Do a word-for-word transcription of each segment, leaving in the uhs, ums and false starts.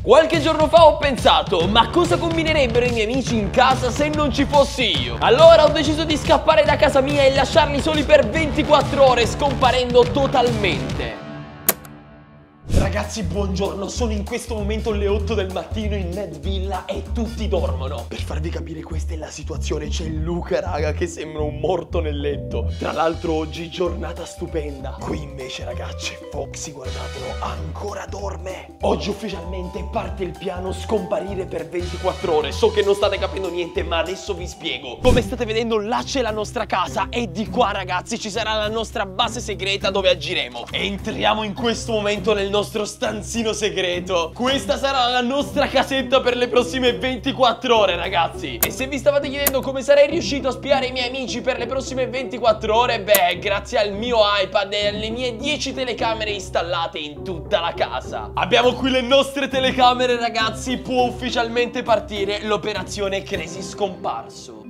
Qualche giorno fa ho pensato, ma cosa combinerebbero i miei amici in casa se non ci fossi io? Allora ho deciso di scappare da casa mia e lasciarli soli per ventiquattro ore, scomparendo totalmente. Ragazzi, buongiorno, sono in questo momento le otto del mattino in Ned Villa e tutti dormono. Per farvi capire, questa è la situazione. C'è Luca, raga, che sembra un morto nel letto. Tra l'altro oggi giornata stupenda. Qui invece, ragazzi, Foxy, guardatelo, ancora dorme. Oggi ufficialmente parte il piano scomparire per ventiquattro ore. So che non state capendo niente, ma adesso vi spiego. Come state vedendo, là c'è la nostra casa e di qua, ragazzi, ci sarà la nostra base segreta dove agiremo. Entriamo in questo momento nel nostro stanzino segreto. Questa sarà la nostra casetta per le prossime ventiquattro ore, ragazzi. E se vi stavate chiedendo come sarei riuscito a spiare i miei amici per le prossime ventiquattro ore, beh, grazie al mio iPad e alle mie dieci telecamere installate in tutta la casa. Abbiamo qui le nostre telecamere, ragazzi. Può ufficialmente partire l'operazione Crazy Scomparso.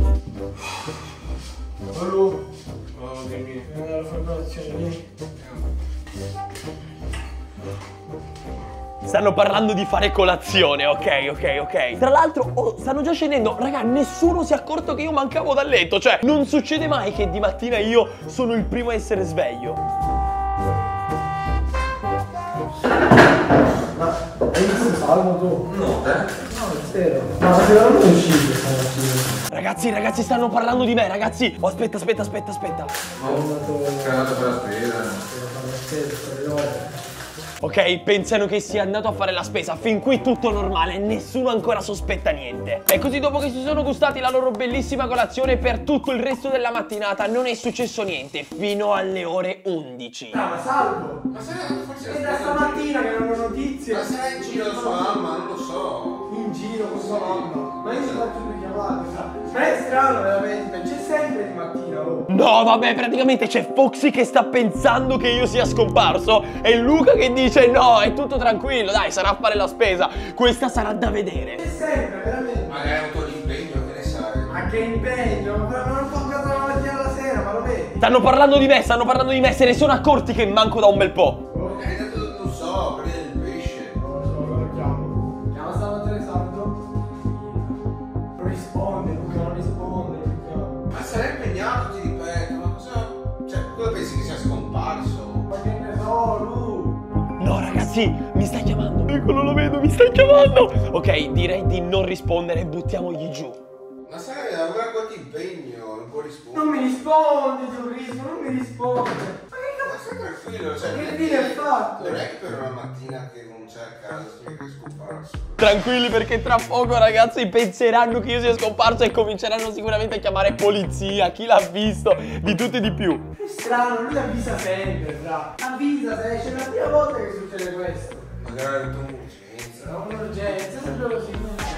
Allora, oh, che mi la formazione. Stanno parlando di fare colazione, ok, ok, ok. Tra l'altro, oh, stanno già scendendo. Raga, nessuno si è accorto che io mancavo dal letto. Cioè, non succede mai che di mattina io sono il primo a essere sveglio. Ma hai visto Salmo tu? No, eh? No, è vero. Ma secondo me è uscito stamattina. Ragazzi, ragazzi, stanno parlando di me, ragazzi. Oh, aspetta, aspetta, aspetta, aspetta. Ho andato per la spesa. Ok, pensano che sia andato a fare la spesa. Fin qui tutto normale, nessuno ancora sospetta niente. E così, dopo che si sono gustati la loro bellissima colazione, per tutto il resto della mattinata non è successo niente, fino alle ore undici. Ah, ma Salvo! Ma se no, forse è da stamattina che non ho notizie. Ma sarà in giro da sua mamma, non lo so. In giro con sua mamma. Ma io ti faccio due chiamate, sa. Ma è strano veramente, c'è sempre di mattina, oh. No, vabbè, praticamente c'è Foxy che sta pensando che io sia scomparso e Luca che dice no, è tutto tranquillo, dai, sarà a fare la spesa. Questa sarà da vedere. C'è sempre, veramente. Magari è un po' di impegno, che ne sai. Ma che impegno? Ma non ho toccato la mattina alla sera, ma lo vedi? Stanno parlando di me, stanno parlando di me, se ne sono accorti che manco da un bel po'. Magari dato, non so, prendere il pesce. Non lo so, lo chiamo. Chiama stamattina Salvo. Non risponde, Luca non risponde, lo chiamo. Ma sarà impegnato, ti ripeto, ma cosa... Cioè, cosa pensi che sia scomparso? Ma che ne so, Lu? No, ragazzi, mi stai chiamando. Eccolo, lo vedo, mi stai chiamando. Ok, direi di non rispondere, buttiamogli giù. Ma sai, avrà qualche impegno, non può rispondere. Non mi risponde, Giurrismo, non mi risponde. Ma che cazzo, stai tranquillo, cioè... Che fine hai fatto? Non è che per una mattina che non c'è a casa significa che è scomparso. Tranquilli, perché tra poco, ragazzi, penseranno che io sia scomparso e cominceranno sicuramente a chiamare polizia, chi l'ha visto, di tutto e di più. È strano, lui avvisa sempre, fra. Avvisa se c'è la prima volta che succede questo. Magari ha avuto un'urgenza. No, un'urgenza, sempre così, non c'è.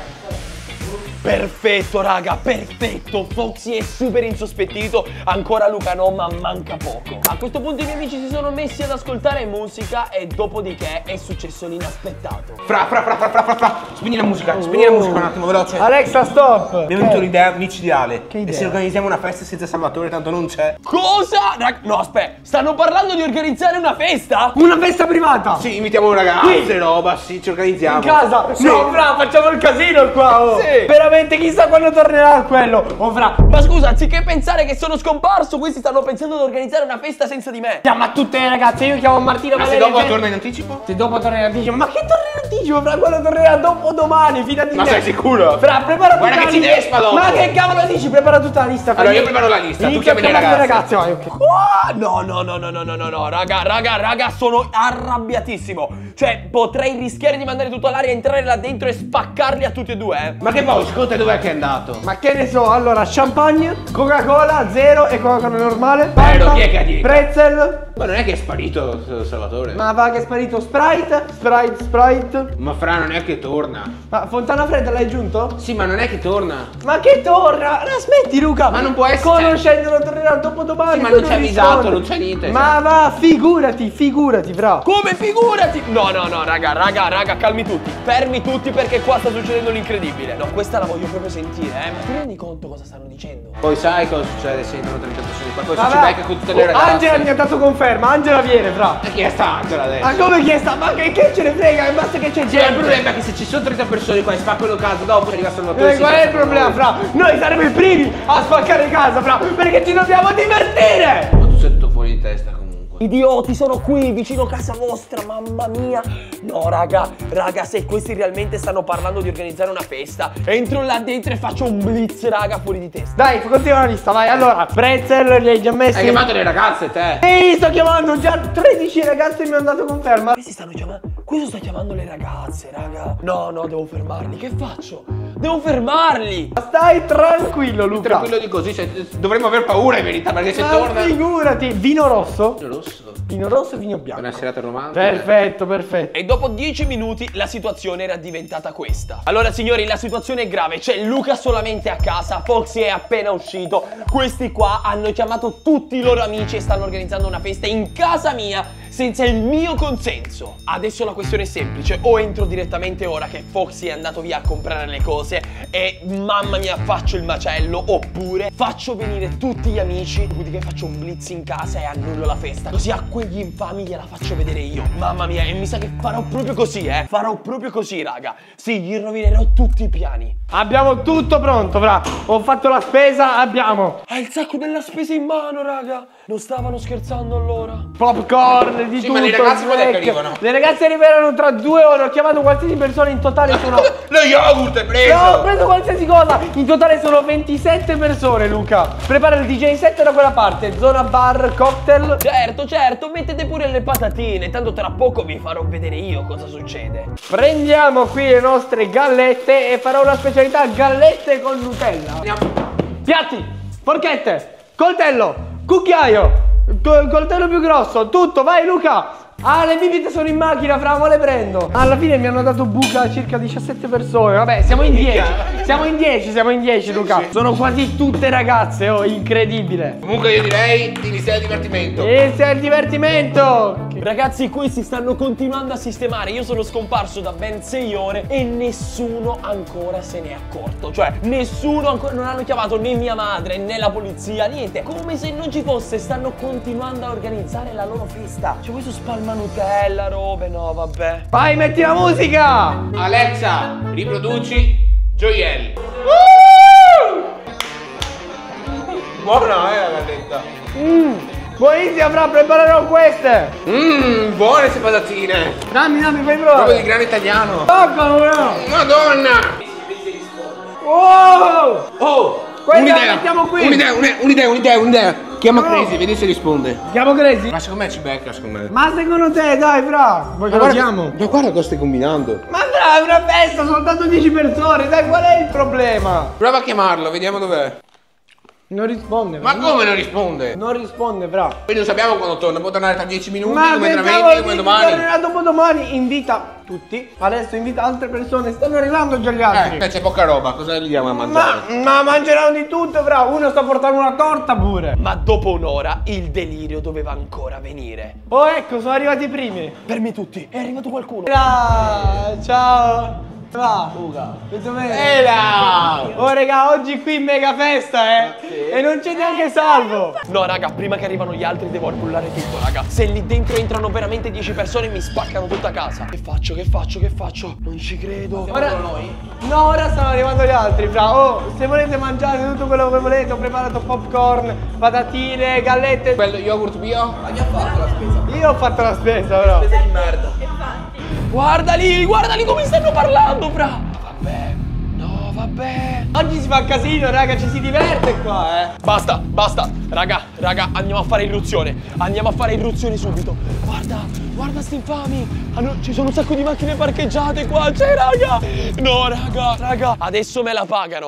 Perfetto, raga, perfetto. Foxy è super insospettito. Ancora Luca no, ma manca poco. A questo punto i miei amici si sono messi ad ascoltare musica e dopodiché è successo l'inaspettato. Fra, fra, fra, fra, fra, fra, fra. Spegni la musica, spegni la musica un attimo, veloce. Alexa, stop! Mi è venuta un'idea micidiale. Che idea? E se organizziamo una festa senza Salvatore, tanto non c'è. Cosa? Rag no, aspetta, stanno parlando di organizzare una festa? Una festa privata! Sì, invitiamo ragazze, roba, sì, ci organizziamo. In casa? Sì. No, fra, facciamo il casino qua, oh! Sì. Veramente, chissà quando tornerà quello! Oh, fra! Ma scusa, anziché pensare che sono scomparso, questi stanno pensando di organizzare una festa senza di me. Chiama tutte le ragazze, io chiamo Martino Ma se Valerio. dopo torna in anticipo? Se dopo torna in anticipo, ma che torna in anticipo? Fra, quello tornerà dopo domani, fidati. Ma sei sicuro? Fra, prepara Guarda tutta che la ci lista. despa dopo. Ma che cavolo dici? Prepara tutta la lista. Allora io preparo la lista, tu Inizia a chiami le chiamare ragazze. vai, ok. Oh, no, no, no, no, no, no, no, no, raga, raga, raga, sono arrabbiatissimo. Cioè, potrei rischiare di mandare tutto all'aria, entrare là dentro e spaccarli a tutti e due, eh. Ma che poi, secondo te dov'è che è andato? Ma che ne so, allora, champagne, Coca-Cola, zero e Coca-Cola normale. Bello, chi è che ha detto? Pretzel. Ma non è che è sparito Salvatore? Ma va che è sparito Sprite, Sprite, Sprite. Ma fra, non è che torna. Ma Fontana Fredda l'hai aggiunto? Sì, ma non è che torna. Ma che torna? La smetti Luca. Ma non può essere. Conoscendolo tornerà dopo domani. Sì, ma non ci ha avvisato fatto, non c'è niente. Ma va, figurati, figurati, fra. Come figurati? No, no, no, raga, raga, raga, calmi tutti. Fermi tutti perché qua sta succedendo l'incredibile. No, questa la voglio proprio sentire, eh. Ma ti rendi conto cosa stanno dicendo? Poi sai cosa succede se entrano trenta persone qua. Poi Vabbè. si becca con tutte le Oh, ragazze. Angela mi ha dato conferma, Angela viene, fra. E chi è sta Angela adesso? Ma come chiesta? Ma che, che ce ne frega? Basta che c'è Sì, il gente. problema è che se ci sono trenta persone qua e spaccano casa dopo arriva solo Eh, qual è il problema, fra? Noi saremo i primi a spaccare casa, fra, perché ci dobbiamo divertire! Ma tu sei tutto fuori di testa comunque. Idioti, sono qui, vicino a casa vostra, mamma mia. No, raga, raga, se questi realmente stanno parlando di organizzare una festa, entro là dentro e faccio un blitz, raga, fuori di testa. Dai, continua la lista, vai. Allora, Pretzel li hai già messi. Hai chiamato le ragazze te? Ehi, sto chiamando già tredici ragazze e mi hanno dato conferma. Questi stanno chiamando. Questo sta chiamando le ragazze, raga. No, no, devo fermarli. Che faccio? Devo fermarli. Stai tranquillo, Luca. Tranquillo di così, cioè, dovremmo aver paura in verità, perché se Ma torna. figurati, vino rosso? Vino rosso. Vino rosso e vino bianco. Una serata romantica. Perfetto, perfetto. E dopo dieci minuti la situazione era diventata questa. Allora signori, la situazione è grave. C'è Luca solamente a casa, Foxy è appena uscito. Questi qua hanno chiamato tutti i loro amici e stanno organizzando una festa in casa mia senza il mio consenso. Adesso la questione è semplice: o entro direttamente ora che Foxy è andato via a comprare le cose e mamma mia faccio il macello, oppure faccio venire tutti gli amici, dopodiché faccio un blitz in casa e annullo la festa, così a quegli infami gliela faccio vedere io. Mamma mia, e mi sa che farò proprio così, eh. Farò proprio così, raga. Sì, gli rovinerò tutti i piani. Abbiamo tutto pronto, fra. Ho fatto la spesa, abbiamo Ha il sacco della spesa in mano, raga. Non stavano scherzando allora. popcorn di Sì, tutto. ma le ragazze quando è che snack. arrivano? Le ragazze arriveranno tra due ore. Ho chiamato qualsiasi persona, in totale sono. Lo yogurt hai preso! No, ho preso qualsiasi cosa. In totale sono ventisette persone, Luca. Prepara il D J set da quella parte. Zona bar, cocktail. Certo, certo, mettete pure le patatine. Tanto tra poco vi farò vedere io cosa succede. Prendiamo qui le nostre gallette e farò una specialità: gallette con Nutella. Andiamo. Piatti, forchette, coltello, cucchiaio, co- coltello più grosso, tutto, vai Luca! Ah, le bibite sono in macchina, fra, mo le prendo. Alla fine mi hanno dato buca a circa diciassette persone. Vabbè, siamo in dieci. Siamo in dieci, siamo in dieci, Luca. Sono quasi tutte ragazze, oh, incredibile. Comunque io direi inizia il divertimento. Inizia il divertimento. Ragazzi, qui si stanno continuando a sistemare. Io sono scomparso da ben sei ore e nessuno ancora se n'è accorto. Cioè, nessuno ancora, non hanno chiamato né mia madre né la polizia, niente. Come se non ci fosse. Stanno continuando a organizzare la loro festa. Cioè, questo spalma Nutella, robe, no, vabbè. Vai, metti la musica. Alexa, riproduci gioielli. Buona, eh, la galletta. Mmm, buonissima, fra, preparerò queste. Mmm, buone queste patatine. Dammi, dammi, fai Proprio provare. di grano italiano. Toccano, no. Madonna! Wow. Oh! Questa la Un'idea! mettiamo qui. Un'idea, un'idea, un'idea, un'idea, un'idea! Chiama No. Crazy, vedi se risponde. Chiamo Crazy? Ma secondo me ci becca, secondo me. Ma secondo te, dai, fra? Vuoi che lo chiamo? Ma guarda cosa stai combinando. Ma fra, è una festa, soltanto dieci persone, dai, qual è il problema? Prova a chiamarlo, vediamo dov'è. Non risponde, Ma fra. come non risponde? Non risponde, fra. Quindi non sappiamo quando torna, può tornare tra dieci minuti, Ma come tra pensavo venti, come di domani. tornerà dopo domani, invita tutti. Adesso invita altre persone, stanno arrivando già gli altri. Eh, c'è poca roba, cosa gli diamo a ma, mangiare? ma mangeranno di tutto, fra. Uno sta portando una torta pure. Ma dopo un'ora il delirio doveva ancora venire. Oh, ecco, sono arrivati i primi. Fermi tutti, è arrivato qualcuno. Fra, ciao. Va, Luca, tutto bene? Ela! Oh raga, oggi qui mega festa, eh! E non c'è neanche Salvo! No, raga, prima che arrivano gli altri devo annullare tutto, raga. Se lì dentro entrano veramente dieci persone mi spaccano tutta casa. Che faccio, che faccio, che faccio? Non ci credo. Ora, no, ora stanno arrivando gli altri, fra. Oh, se volete mangiare tutto quello che volete, ho preparato popcorn, patatine, gallette. Bello yogurt bio? Io ho fatto la spesa, però. Guarda lì, guarda lì come stanno parlando, fra. Vabbè, no, vabbè. Oggi si fa casino, raga, ci si diverte qua, eh. Basta, basta. Raga, raga, andiamo a fare irruzione. Andiamo a fare irruzione subito. Guarda, guarda sti infami. Hanno- ci sono un sacco di macchine parcheggiate qua. C'è, raga. No, raga, raga. Adesso me la pagano.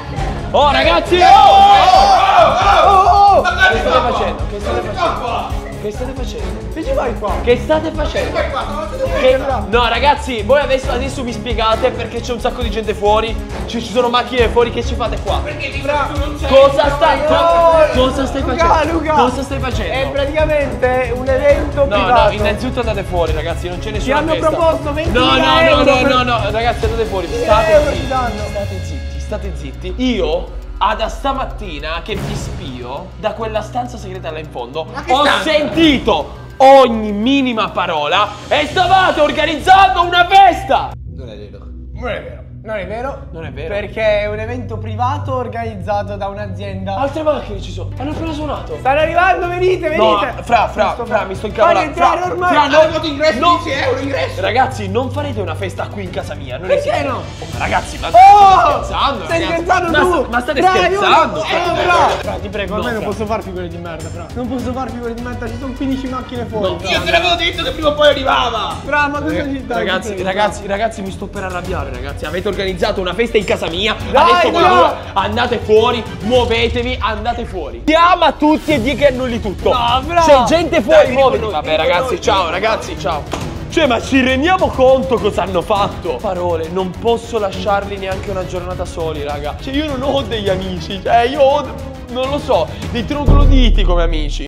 Oh, ragazzi. Oh, oh, oh, oh, oh. Che state facendo? Che state facendo? Che state facendo? Che ci vai qua? Che state facendo? Che... No ragazzi, voi adesso, adesso mi spiegate perché c'è un sacco di gente fuori, ci, ci sono macchine fuori, che ci fate qua? Perché di fatto non sei. Cosa stai, No, cosa stai Luca, facendo? Luca. Cosa stai facendo? È praticamente un evento No, privato. no, innanzitutto andate fuori ragazzi, non c'è nessuna hanno festa. proposto ventimila No, no, no, euro no, per- no, no, ragazzi andate fuori, euro state ti zitti, danno. state zitti, state zitti. Io, ah, da stamattina che vi spio da quella stanza segreta là in fondo, ho sentito ogni minima parola e stavate organizzando una festa! Non è vero. Non è vero. Non è vero. Non è vero. Perché è un evento privato organizzato da un'azienda. Altre macchine ci sono, hanno appena suonato. Stanno arrivando, venite, venite. No, fra, fra, Sto- fra, mi sto Fai incavolando. entrare Fra, ormai. fra, Hanno avuto ingresso no. dieci euro ingresso. Ragazzi, non farete una festa qui in casa mia. Non Perché esiste. no? Oh, ragazzi, ma Oh! state scherzando? Stai ragazzi? scherzando ma, tu? sta- ma state Fra, scherzando? io- State- Eh, fra. Fra, ti prego, No, ormai non fra. posso far figure di merda, fra. Non posso far figure di merda, ci sono quindici macchine fuori. No, fra. Io te l'avevo detto che prima o poi arrivava. Fra, ma cosa ci dai? Ragazzi, ti prego, ragazzi, ragazzi, mi sto per arrabbiare, ragazzi. Avete organizzato una festa in casa mia. Dai, Adesso voi no. due andate fuori, muovetevi, andate fuori. Chiama tutti e di che annulli tutto. No, fra. C'è gente fuori, Dai, muoviti. vieni con noi, Vabbè, vieni con ragazzi, noi, ciao, vieni con ragazzi, ciao. Cioè, ma ci rendiamo conto cosa hanno fatto? Parole, non posso lasciarli neanche una giornata soli, raga. Cioè, io non ho degli amici, cioè, io ho, non lo so, dei trogloditi come amici.